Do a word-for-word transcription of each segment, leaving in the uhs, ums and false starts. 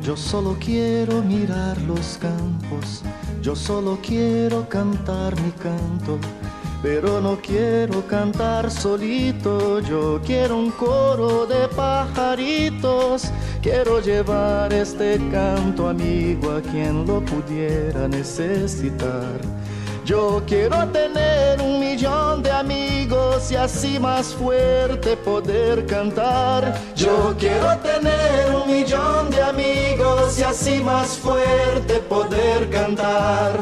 Yo solo quiero mirar los campos, yo solo quiero cantar mi canto, pero no quiero cantar solito, yo quiero un coro de pajaritos. Quiero llevar este canto amigo a quien lo pudiera necesitar. Yo quiero tener un millón de amigos y así más fuerte poder cantar. Yo quiero tener un millón de amigos y así más fuerte poder cantar.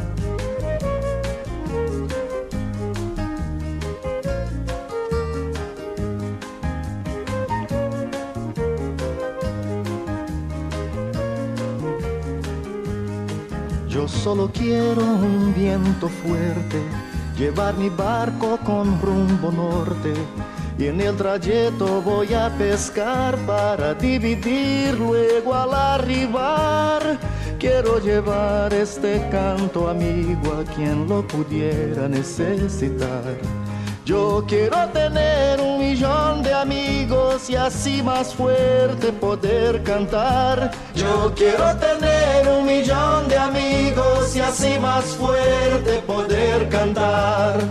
Yo solo quiero un viento fuerte, llevar mi barco con rumbo norte, y en el trayecto voy a pescar para dividir luego al arribar. Quiero llevar este canto amigo a quien lo pudiera necesitar. Yo quiero tener un millón de amigos y así más fuerte poder cantar. Yo quiero tener un millón de amigos y así más fuerte poder cantar.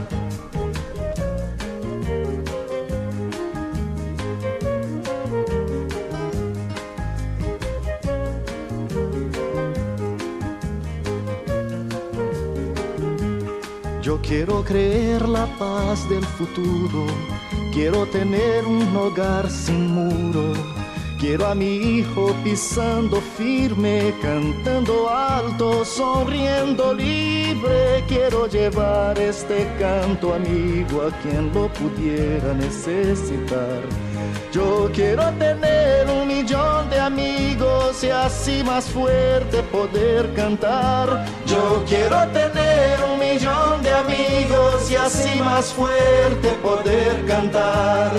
Yo quiero creer la paz del futuro, quiero tener un hogar sin muro. Quiero a mi hijo pisando firme, cantando alto, sonriendo libre. Quiero llevar este canto amigo a quien lo pudiera necesitar. Yo quiero tener un millón de amigos y así más fuerte poder cantar. Yo quiero tener un millón de amigos y así más fuerte poder cantar.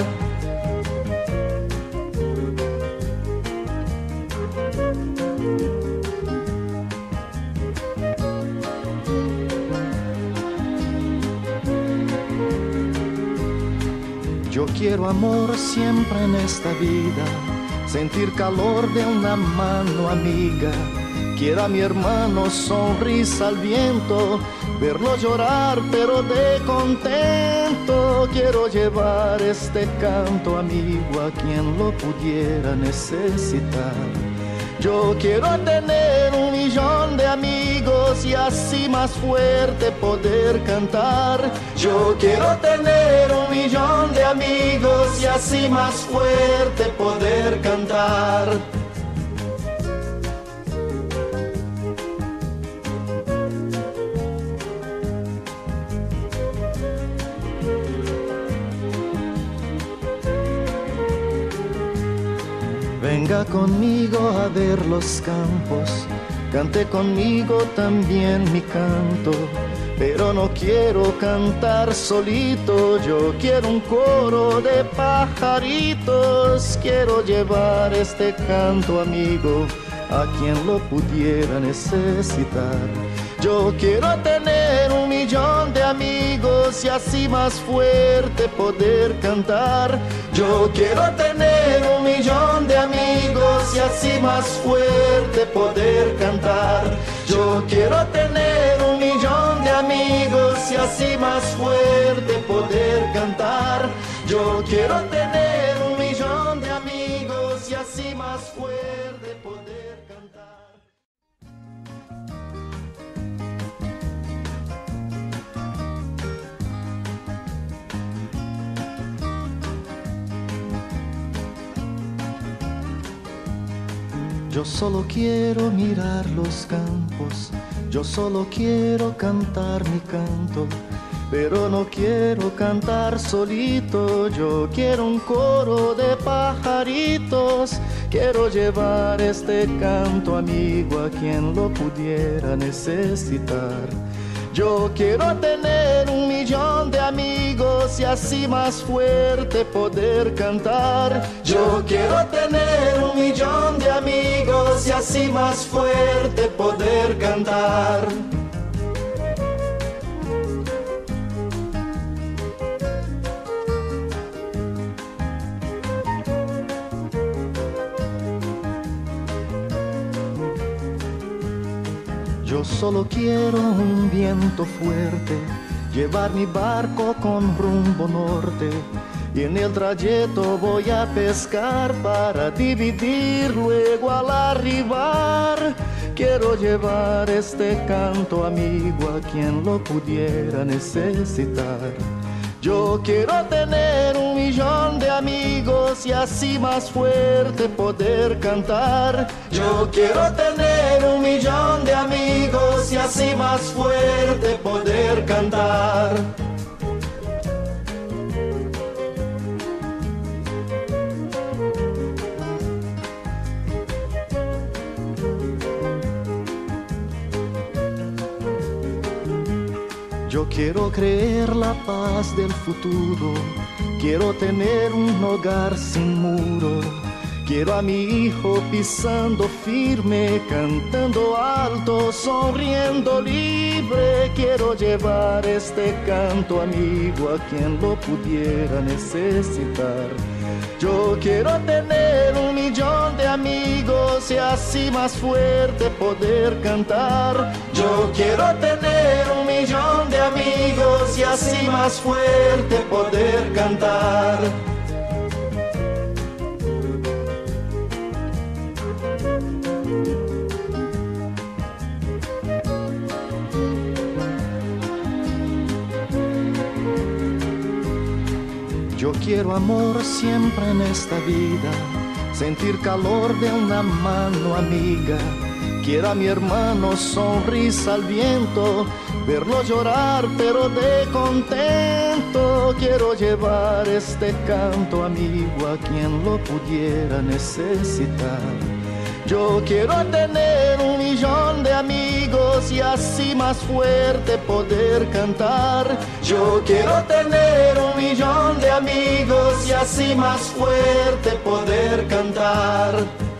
Yo quiero amor siempre en esta vida, sentir calor de una mano amiga. Quiero a mi hermano sonrisa al viento, verlo llorar pero de contento. Quiero llevar este canto amigo a quien lo pudiera necesitar. Yo quiero tener un millón de amigos y así más fuerte poder cantar. Yo quiero tener un millón de amigos y así más fuerte poder cantar. Venga conmigo a ver los campos, cante conmigo también mi canto, pero no quiero cantar solito, yo quiero un coro de pajaritos. Quiero llevar este canto amigo a quien lo pudiera necesitar. Yo quiero tener un millón de amigos y así más fuerte poder cantar. Yo quiero tener un millón de amigos y así más fuerte poder cantar. Yo quiero tener un millón de amigos y así más fuerte poder cantar. Yo quiero tener un millón de amigos y así más fuerte poder cantar. Yo solo quiero mirar los campos, yo solo quiero cantar mi canto, pero no quiero cantar solito. Yo quiero un coro de pajaritos. Quiero llevar este canto amigo a quien lo pudiera necesitar. Yo quiero tener un millón de amigos y así más fuerte poder cantar. Yo quiero tener un millón de amigos y así más fuerte poder cantar. Yo solo quiero un viento fuerte, llevar mi barco con rumbo norte, y en el trayecto voy a pescar para dividir luego al arribar. Quiero llevar este canto amigo a quien lo pudiera necesitar. Yo quiero tener un millón de amigos y así más fuerte poder cantar. Yo quiero tener un millón de amigos y así más fuerte poder cantar. Yo quiero creer la paz del futuro, quiero tener un hogar sin muro. Quiero a mi hijo pisando firme, cantando alto, sonriendo libre. Quiero llevar este canto amigo a quien lo pudiera necesitar. Yo quiero tener un millón de amigos y así más fuerte poder cantar. Yo quiero tener un millón de amigos y así más fuerte poder cantar. Yo quiero amor siempre en esta vida, sentir calor de una mano amiga. Quiero a mi hermano sonrisa al viento, verlo llorar pero de contento. Quiero llevar este canto amigo a quien lo pudiera necesitar. Yo quiero tener un millón de amigos y así más fuerte poder cantar. Yo quiero tener un millón de amigos y así más fuerte poder cantar.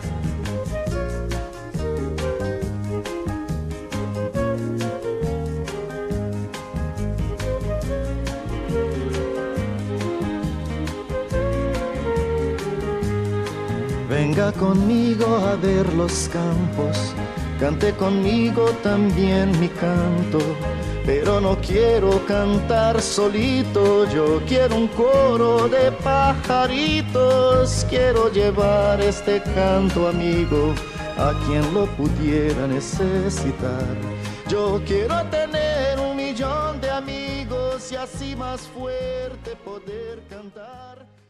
Venga conmigo a ver los campos, cante conmigo también mi canto, pero no quiero cantar solito, yo quiero un coro de pajaritos. Quiero llevar este canto amigo a quien lo pudiera necesitar. Yo quiero tener un millón de amigos y así más fuerte poder cantar.